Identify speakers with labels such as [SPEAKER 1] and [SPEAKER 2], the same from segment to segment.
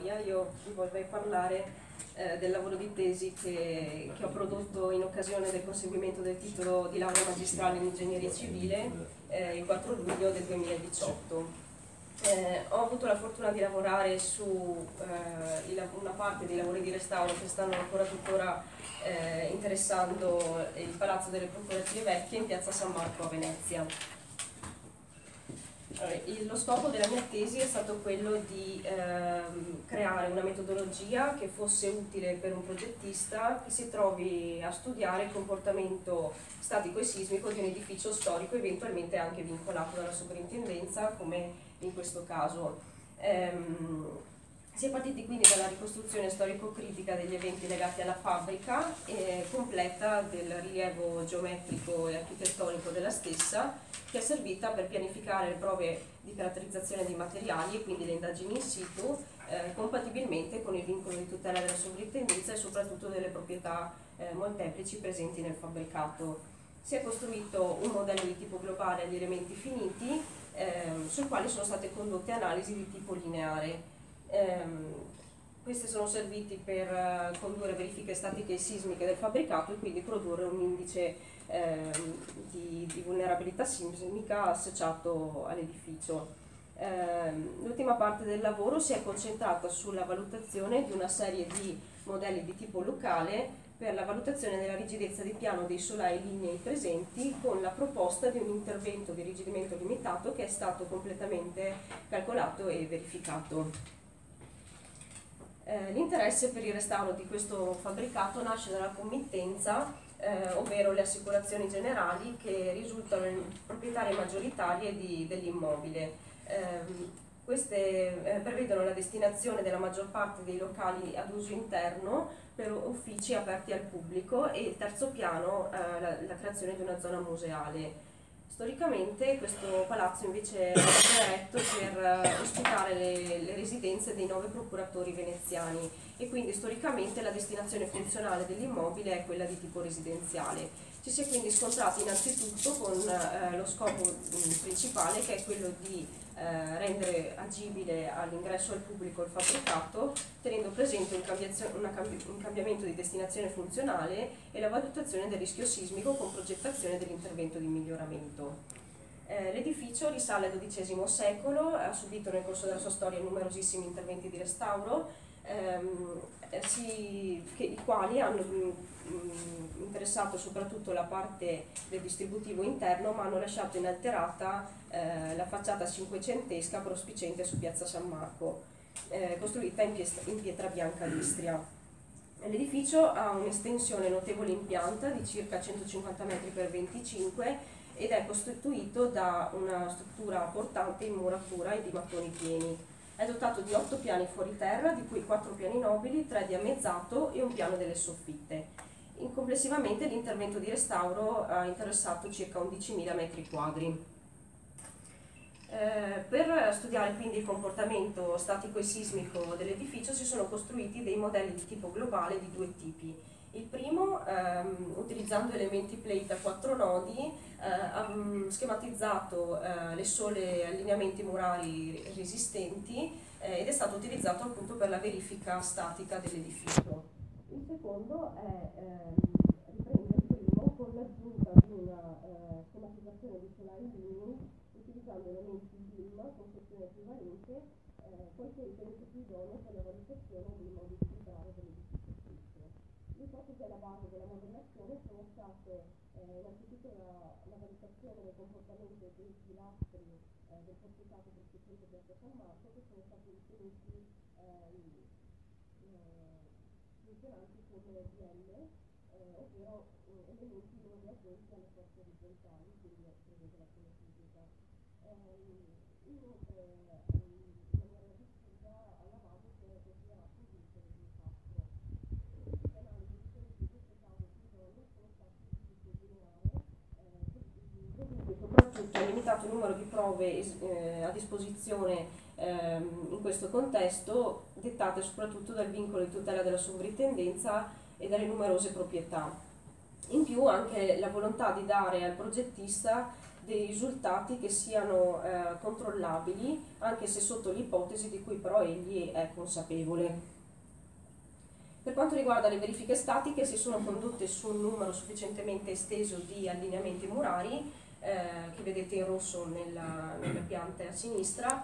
[SPEAKER 1] storia. Io vi vorrei parlare del lavoro di tesi che ho prodotto in occasione del conseguimento del titolo di laurea magistrale in ingegneria civile il 4 luglio del 2018. Ho avuto la fortuna di lavorare su una parte dei lavori di restauro che stanno ancora tuttora interessando il Palazzo delle Procurature Vecchie in piazza San Marco a Venezia. Lo scopo della mia tesi è stato quello di creare una metodologia che fosse utile per un progettista che si trovi a studiare il comportamento statico e sismico di un edificio storico, eventualmente anche vincolato dalla sovrintendenza, come in questo caso. Si è partiti quindi dalla ricostruzione storico-critica degli eventi legati alla fabbrica completa del rilievo geometrico e architettonico della stessa, che è servita per pianificare le prove di caratterizzazione dei materiali e quindi le indagini in situ compatibilmente con il vincolo di tutela della sovrintendenza e soprattutto delle proprietà molteplici presenti nel fabbricato. Si è costruito un modello di tipo globale agli elementi finiti sul quale sono state condotte analisi di tipo lineare. Questi sono serviti per condurre verifiche statiche e sismiche del fabbricato e quindi produrre un indice di vulnerabilità sismica associato all'edificio. L'ultima parte del lavoro si è concentrata sulla valutazione di una serie di modelli di tipo locale per la valutazione della rigidezza di piano dei solai lignei presenti, con la proposta di un intervento di irrigidimento limitato che è stato completamente calcolato e verificato. L'interesse per il restauro di questo fabbricato nasce dalla committenza, ovvero le assicurazioni generali che risultano proprietarie maggioritarie dell'immobile. Queste prevedono la destinazione della maggior parte dei locali ad uso interno per uffici aperti al pubblico e terzo piano la creazione di una zona museale. Storicamente questo palazzo invece è eretto per ospitare le residenze dei 9 procuratori veneziani e quindi storicamente la destinazione funzionale dell'immobile è quella di tipo residenziale. Ci si è quindi scontrati innanzitutto con lo scopo principale, che è quello di rendere agibile all'ingresso al pubblico il fabbricato, tenendo presente un cambiamento di destinazione funzionale e la valutazione del rischio sismico con progettazione dell'intervento di miglioramento. L'edificio risale al XII secolo, ha subito nel corso della sua storia numerosissimi interventi di restauro, i quali hanno interessato soprattutto la parte del distributivo interno, ma hanno lasciato inalterata la facciata cinquecentesca prospiciente su piazza San Marco, costruita in pietra bianca d'Istria. L'edificio ha un'estensione notevole in pianta di circa 150 metri per 25 ed è costituito da una struttura portante in muratura e di mattoni pieni. È dotato di 8 piani fuori terra, di cui 4 piani nobili, 3 di ammezzato e un piano delle soffitte. Complessivamente l'intervento di restauro ha interessato circa 11.000 metri quadri. Per studiare quindi il comportamento statico e sismico dell'edificio si sono costruiti dei modelli di tipo globale di 2 tipi. Il primo, utilizzando elementi plate a 4 nodi, ha schematizzato le sole allineamenti murari resistenti ed è stato utilizzato appunto per la verifica statica dell'edificio. Il secondo riprende il primo con l'aggiunta di una schematizzazione di solai lignei utilizzando elementi BIM con sezione equivalente, poiché ritenuto più idoneo per la valutazione dei modi di operare dell'edificio stesso. L'ipotesi alla base della modellazione sono state innanzitutto la valutazione del comportamento dei pilastri del porticato prescrizione piazza San Marco, che sono stati ritenuti funzionanti come DL, ovvero elementi non reagenti alle forze orizzontali, quindi presente la forza fisica. Inoltre, in maniera diffusa alla base sono considerati vincoli di incastro. Le analisi di questo caso più idonee sono stati di tipo lineare, dovuti soprattutto al limitato numero di prove a disposizione in questo contesto, dettate soprattutto dal vincolo di tutela della sovrintendenza e dalle numerose proprietà. In più anche la volontà di dare al progettista dei risultati che siano controllabili, anche se sotto l'ipotesi di cui però egli è consapevole. Per quanto riguarda le verifiche statiche, si sono condotte su un numero sufficientemente esteso di allineamenti murari, che vedete in rosso nelle piante a sinistra,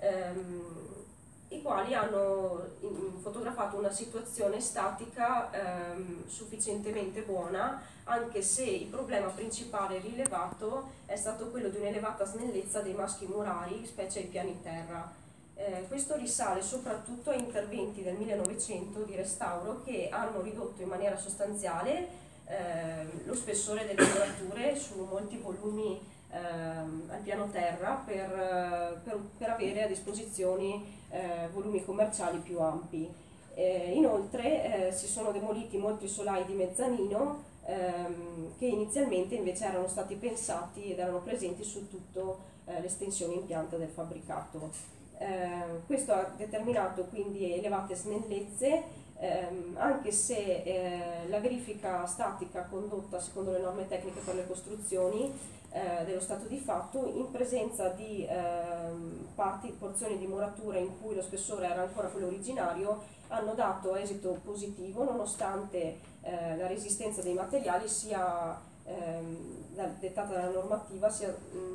[SPEAKER 1] i quali hanno fotografato una situazione statica sufficientemente buona, anche se il problema principale rilevato è stato quello di un'elevata snellezza dei maschi murari, specie ai piani terra. Questo risale soprattutto a interventi del 1900 di restauro che hanno ridotto in maniera sostanziale lo spessore delle murature su molti volumi al piano terra per avere a disposizione volumi commerciali più ampi. Inoltre si sono demoliti molti solai di mezzanino che inizialmente invece erano stati pensati ed erano presenti su tutta l'estensione in pianta del fabbricato. Questo ha determinato quindi elevate snellezze, anche se la verifica statica condotta secondo le norme tecniche per le costruzioni dello stato di fatto, in presenza di porzioni di muratura in cui lo spessore era ancora quello originario, hanno dato esito positivo nonostante la resistenza dei materiali sia dettata dalla normativa sia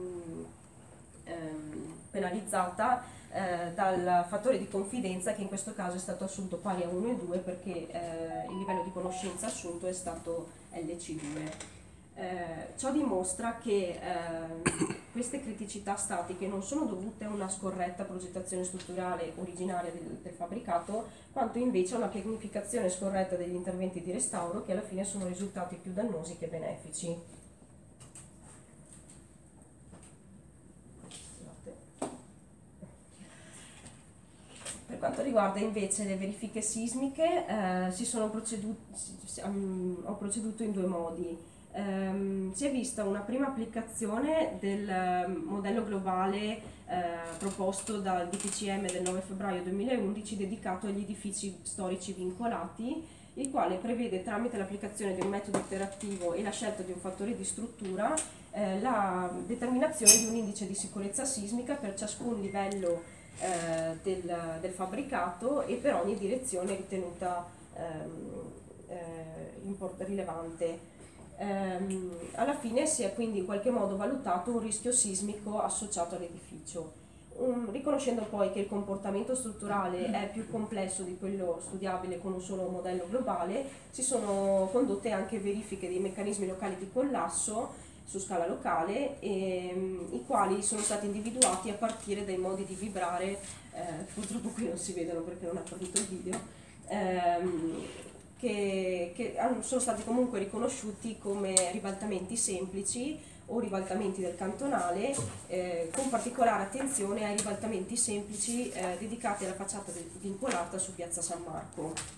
[SPEAKER 1] penalizzata dal fattore di confidenza che in questo caso è stato assunto pari a 1 e 2 perché il livello di conoscenza assunto è stato LC2. Ciò dimostra che queste criticità statiche non sono dovute a una scorretta progettazione strutturale originaria del fabbricato, quanto invece a una pianificazione scorretta degli interventi di restauro che alla fine sono risultati più dannosi che benefici. Per quanto riguarda invece le verifiche sismiche, ho proceduto in due modi. Si è vista una prima applicazione del modello globale proposto dal DPCM del 9 febbraio 2011 dedicato agli edifici storici vincolati, il quale prevede tramite l'applicazione di un metodo iterativo e la scelta di un fattore di struttura la determinazione di un indice di sicurezza sismica per ciascun livello del fabbricato e per ogni direzione ritenuta rilevante. Alla fine si è quindi in qualche modo valutato un rischio sismico associato all'edificio. Riconoscendo poi che il comportamento strutturale è più complesso di quello studiabile con un solo modello globale, si sono condotte anche verifiche dei meccanismi locali di collasso su scala locale, i quali sono stati individuati a partire dai modi di vibrare, purtroppo qui non si vedono perché non ha partito il video, che sono stati comunque riconosciuti come ribaltamenti semplici o ribaltamenti del cantonale, con particolare attenzione ai ribaltamenti semplici dedicati alla facciata vincolata su Piazza San Marco.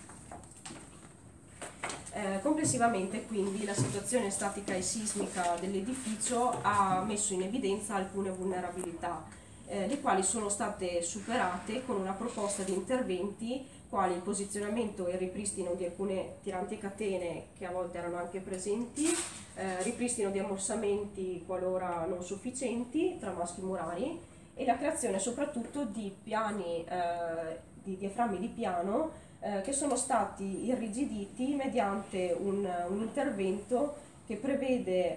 [SPEAKER 1] Complessivamente quindi la situazione statica e sismica dell'edificio ha messo in evidenza alcune vulnerabilità, le quali sono state superate con una proposta di interventi quali il posizionamento e il ripristino di alcune tiranti catene che a volte erano anche presenti, ripristino di ammossamenti qualora non sufficienti tra maschi murari e la creazione soprattutto di piani, di diaframmi di piano che sono stati irrigiditi mediante un intervento che prevede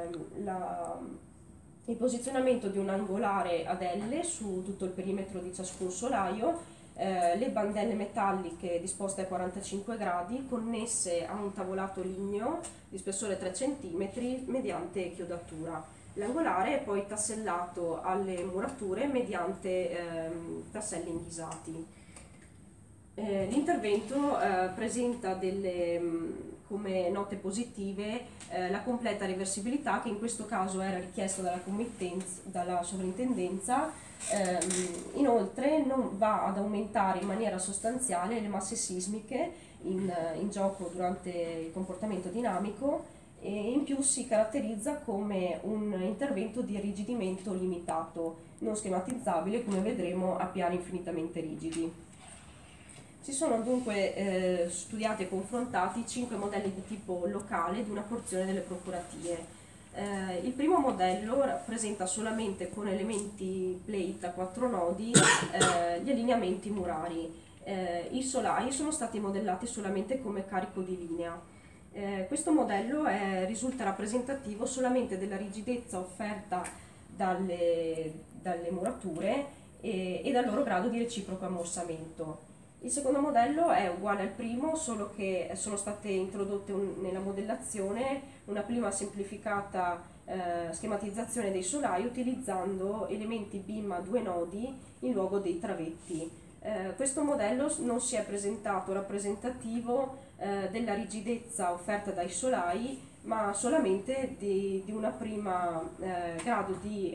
[SPEAKER 1] il posizionamento di un angolare ad L su tutto il perimetro di ciascun solaio, le bandelle metalliche disposte a 45 gradi connesse a un tavolato ligneo di spessore 3 cm mediante chiodatura. L'angolare è poi tassellato alle murature mediante tasselli inghisati. L'intervento presenta come note positive la completa reversibilità che in questo caso era richiesta dalla sovrintendenza, inoltre non va ad aumentare in maniera sostanziale le masse sismiche in gioco durante il comportamento dinamico e in più si caratterizza come un intervento di irrigidimento limitato, non schematizzabile come vedremo a piani infinitamente rigidi. Si sono dunque studiati e confrontati 5 modelli di tipo locale di una porzione delle procuratie. Il primo modello rappresenta solamente con elementi plate a 4 nodi gli allineamenti murari. I solai sono stati modellati solamente come carico di linea. Questo modello risulta rappresentativo solamente della rigidezza offerta dalle murature e dal loro grado di reciproco ammorsamento. Il secondo modello è uguale al primo, solo che sono state introdotte nella modellazione una prima semplificata schematizzazione dei solai utilizzando elementi BIM a 2 nodi in luogo dei travetti. Questo modello non si è presentato rappresentativo della rigidezza offerta dai solai, ma solamente di una prima grado di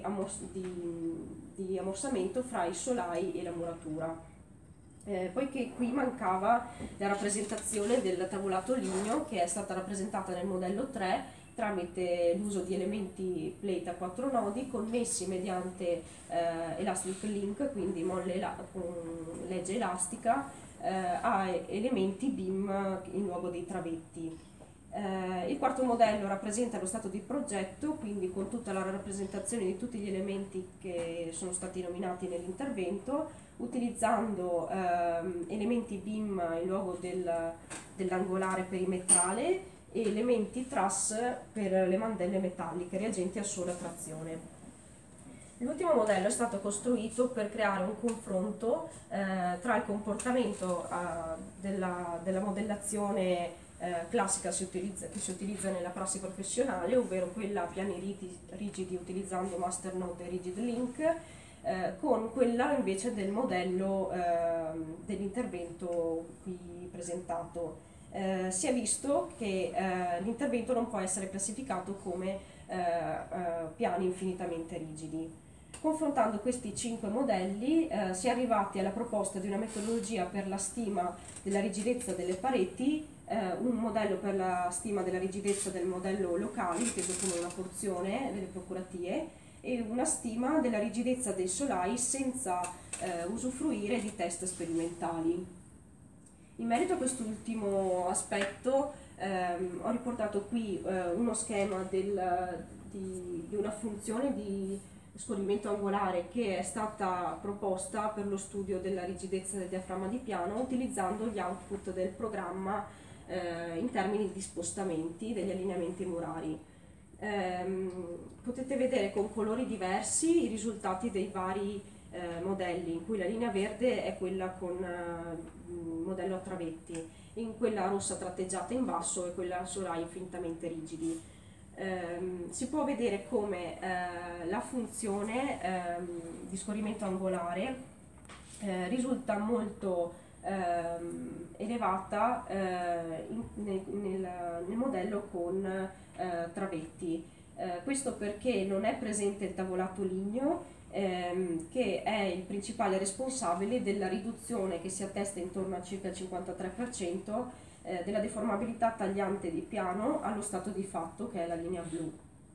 [SPEAKER 1] ammorsamento fra i solai e la muratura. Poiché qui mancava la rappresentazione del tavolato ligneo, che è stata rappresentata nel modello 3 tramite l'uso di elementi plate a 4 nodi connessi mediante elastic link, quindi molle con legge elastica, a elementi BIM in luogo dei travetti. Il quarto modello rappresenta lo stato di progetto, quindi con tutta la rappresentazione di tutti gli elementi che sono stati nominati nell'intervento, utilizzando elementi BIM in luogo dell'angolare perimetrale e elementi truss per le mandelle metalliche reagenti a sola trazione. L'ultimo modello è stato costruito per creare un confronto tra il comportamento della modellazione classica che si utilizza nella prassi professionale, ovvero quella a piani rigidi utilizzando Masternode e Rigid Link, con quella invece del modello dell'intervento qui presentato. Si è visto che l'intervento non può essere classificato come piani infinitamente rigidi. Confrontando questi 5 modelli si è arrivati alla proposta di una metodologia per la stima della rigidezza delle pareti, un modello per la stima della rigidezza del modello locale, inteso come una porzione delle procuratie, e una stima della rigidezza dei solai senza usufruire di test sperimentali. In merito a quest'ultimo aspetto ho riportato qui uno schema di una funzione di scorrimento angolare che è stata proposta per lo studio della rigidezza del diaframma di piano utilizzando gli output del programma in termini di spostamenti degli allineamenti murari. Potete vedere con colori diversi i risultati dei vari modelli, in cui la linea verde è quella con il modello a travetti, in quella rossa tratteggiata in basso e quella solai infinitamente rigidi. Si può vedere come la funzione di scorrimento angolare risulta molto elevata nel modello con travetti. Questo perché non è presente il tavolato ligneo, che è il principale responsabile della riduzione che si attesta intorno a circa il 53% della deformabilità tagliante di piano allo stato di fatto, che è la linea blu.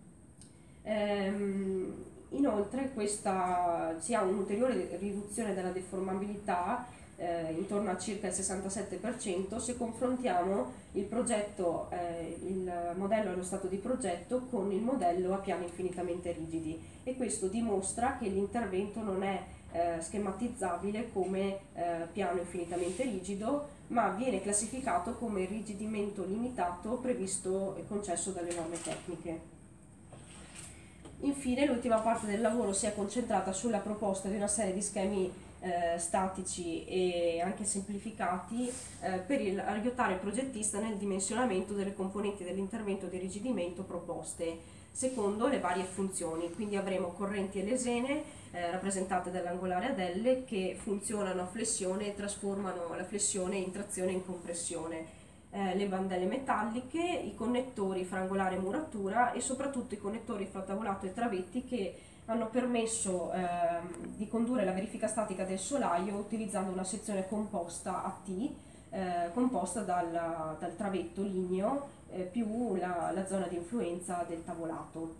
[SPEAKER 1] Inoltre si ha un'ulteriore riduzione della deformabilità intorno a circa il 67% se confrontiamo il modello allo stato di progetto con il modello a piani infinitamente rigidi, e questo dimostra che l'intervento non è schematizzabile come piano infinitamente rigido, ma viene classificato come irrigidimento limitato previsto e concesso dalle norme tecniche. Infine, l'ultima parte del lavoro si è concentrata sulla proposta di una serie di schemi statici e anche semplificati per aiutare il progettista nel dimensionamento delle componenti dell'intervento di irrigidimento proposte secondo le varie funzioni. Quindi avremo correnti e lesene rappresentate dall'angolare ad L, che funzionano a flessione e trasformano la flessione in trazione e in compressione. Le bandelle metalliche, i connettori fra angolare e muratura e soprattutto i connettori fra tavolato e travetti, che hanno permesso di condurre la verifica statica del solaio utilizzando una sezione composta a T, composta dal travetto ligneo più la zona di influenza del tavolato.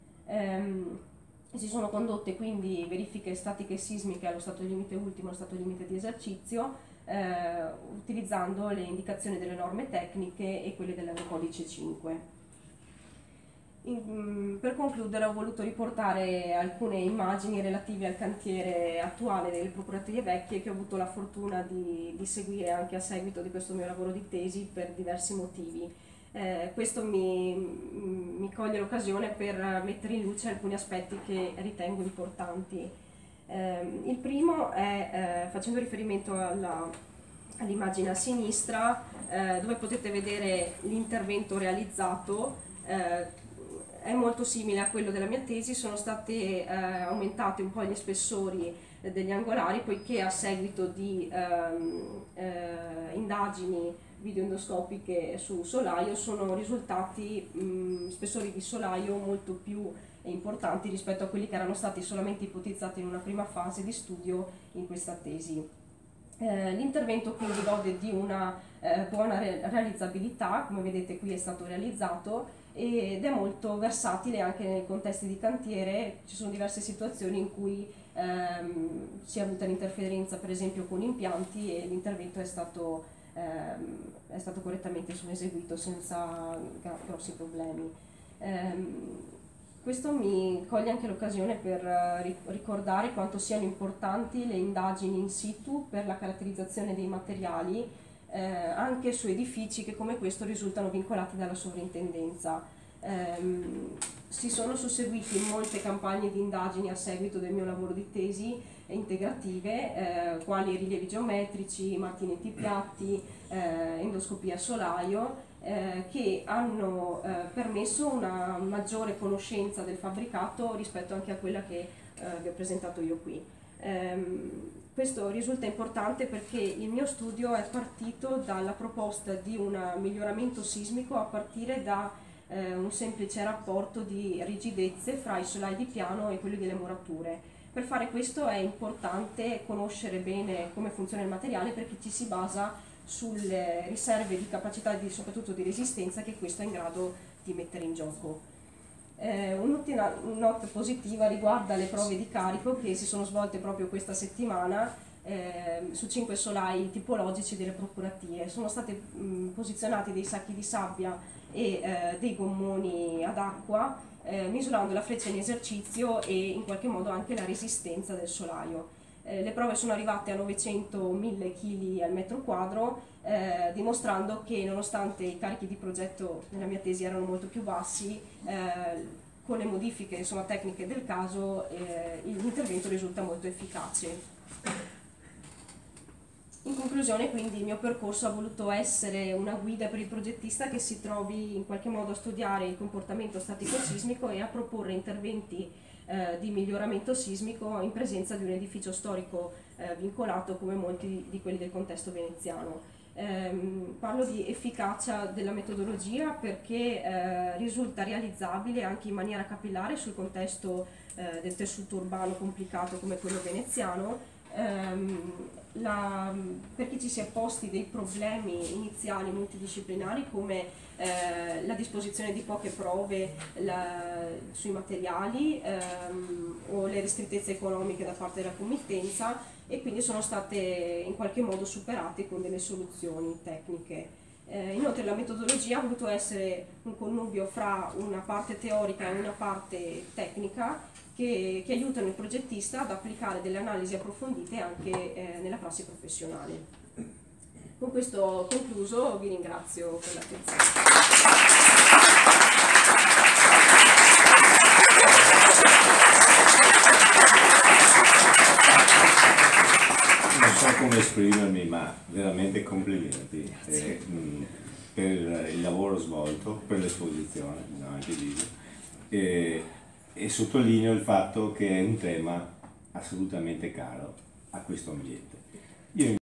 [SPEAKER 1] Si sono condotte quindi verifiche statiche e sismiche allo stato limite ultimo, allo stato limite di esercizio, utilizzando le indicazioni delle norme tecniche e quelle del codice 5. Per concludere ho voluto riportare alcune immagini relative al cantiere attuale delle Procuratorie Vecchie che ho avuto la fortuna di seguire anche a seguito di questo mio lavoro di tesi per diversi motivi. Questo mi coglie l'occasione per mettere in luce alcuni aspetti che ritengo importanti. Il primo è, facendo riferimento all'immagine a sinistra, dove potete vedere l'intervento realizzato, è molto simile a quello della mia tesi. Sono state aumentate un po' gli spessori degli angolari, poiché a seguito di indagini videoendoscopiche su solaio sono risultati spessori di solaio molto più importanti rispetto a quelli che erano stati solamente ipotizzati in una prima fase di studio in questa tesi. L'intervento quindi gode di una buona realizzabilità, come vedete qui è stato realizzato, ed è molto versatile anche nei contesti di cantiere. Ci sono diverse situazioni in cui si è avuta l'interferenza per esempio con impianti e l'intervento è stato correttamente eseguito senza grossi problemi. Questo mi coglie anche l'occasione per ricordare quanto siano importanti le indagini in situ per la caratterizzazione dei materiali anche su edifici che come questo risultano vincolati dalla sovrintendenza. Si sono susseguiti molte campagne di indagini a seguito del mio lavoro di tesi integrative, quali rilievi geometrici, mattinetti piatti, endoscopia a solaio, che hanno permesso una maggiore conoscenza del fabbricato rispetto anche a quella che vi ho presentato io qui. Questo risulta importante perché il mio studio è partito dalla proposta di un miglioramento sismico a partire da un semplice rapporto di rigidezze fra i solai di piano e quelli delle murature. Per fare questo è importante conoscere bene come funziona il materiale, perché ci si basa sulle riserve di capacità e soprattutto di resistenza che questo è in grado di mettere in gioco. Un'ultima nota positiva riguarda le prove di carico che si sono svolte proprio questa settimana su 5 solai tipologici delle procuratie. Sono stati posizionati dei sacchi di sabbia e dei gommoni ad acqua, misurando la freccia in esercizio e in qualche modo anche la resistenza del solaio. Le prove sono arrivate a 900.000 kg al metro quadro, dimostrando che nonostante i carichi di progetto nella mia tesi erano molto più bassi, con le modifiche tecniche del caso l'intervento risulta molto efficace. In conclusione, quindi, il mio percorso ha voluto essere una guida per il progettista che si trovi in qualche modo a studiare il comportamento statico-sismico e a proporre interventi di miglioramento sismico in presenza di un edificio storico vincolato come molti di quelli del contesto veneziano. Parlo di efficacia della metodologia perché risulta realizzabile anche in maniera capillare sul contesto del tessuto urbano complicato come quello veneziano. Perché ci si è posti dei problemi iniziali multidisciplinari come la disposizione di poche prove sui materiali o le ristrettezze economiche da parte della committenza, e quindi sono state in qualche modo superate con delle soluzioni tecniche. Inoltre la metodologia ha voluto essere un connubio fra una parte teorica e una parte tecnica che aiutano il progettista ad applicare delle analisi approfondite anche nella prassi professionale. Con questo ho concluso, vi ringrazio per l'attenzione.
[SPEAKER 2] Non so come esprimermi, ma veramente complimenti per il lavoro svolto, per l'esposizione, bisogna anche dirlo, e sottolineo il fatto che è un tema assolutamente caro a questo ambiente.